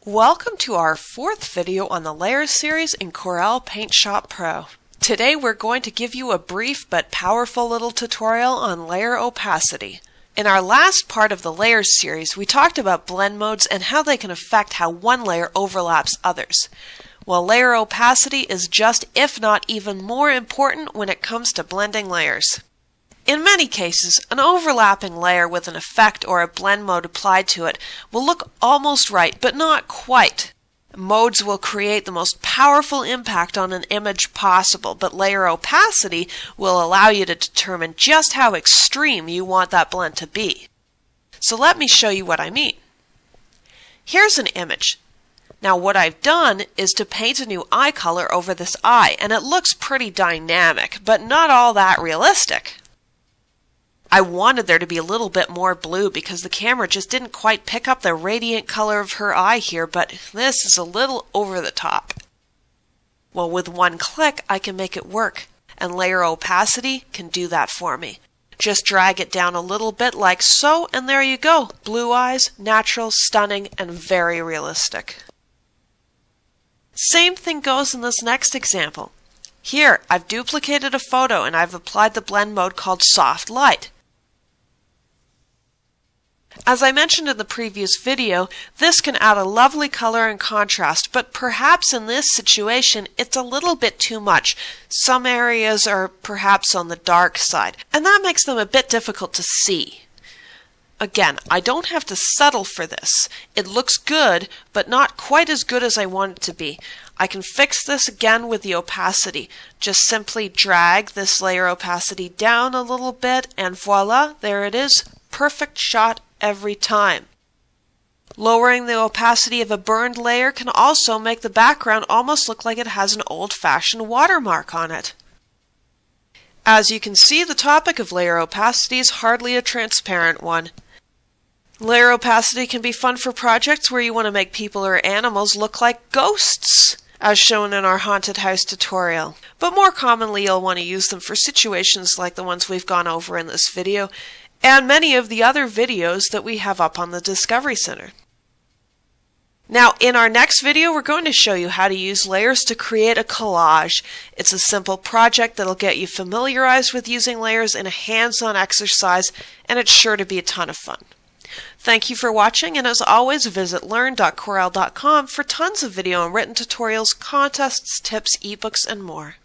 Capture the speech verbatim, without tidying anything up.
Welcome to our fourth video on the Layers series in Corel Paint Shop Pro. Today we're going to give you a brief but powerful little tutorial on layer opacity. In our last part of the Layers series, we talked about blend modes and how they can affect how one layer overlaps others. Well, layer opacity is just, if not even more important when it comes to blending layers. In many cases, an overlapping layer with an effect or a blend mode applied to it will look almost right, but not quite. Modes will create the most powerful impact on an image possible, but layer opacity will allow you to determine just how extreme you want that blend to be. So let me show you what I mean. Here's an image. Now what I've done is to paint a new eye color over this eye, and it looks pretty dynamic, but not all that realistic. I wanted there to be a little bit more blue because the camera just didn't quite pick up the radiant color of her eye here, but this is a little over the top. Well, with one click I can make it work, and layer opacity can do that for me. Just drag it down a little bit like so, and there you go. Blue eyes, natural, stunning, and very realistic. Same thing goes in this next example. Here, I've duplicated a photo and I've applied the blend mode called Soft Light. As I mentioned in the previous video, this can add a lovely color and contrast, but perhaps in this situation it's a little bit too much. Some areas are perhaps on the dark side, and that makes them a bit difficult to see. Again, I don't have to settle for this. It looks good, but not quite as good as I want it to be. I can fix this again with the opacity. Just simply drag this layer opacity down a little bit, and voila, there it is. Perfect shot every time. Lowering the opacity of a burned layer can also make the background almost look like it has an old-fashioned watermark on it. As you can see, the topic of layer opacity is hardly a transparent one. Layer opacity can be fun for projects where you want to make people or animals look like ghosts, as shown in our haunted house tutorial. But more commonly you'll want to use them for situations like the ones we've gone over in this video, and many of the other videos that we have up on the Discovery Center. Now, in our next video, we're going to show you how to use layers to create a collage. It's a simple project that'll get you familiarized with using layers in a hands-on exercise, and it's sure to be a ton of fun. Thank you for watching, and as always, visit learn dot corel dot com for tons of video and written tutorials, contests, tips, ebooks, and more.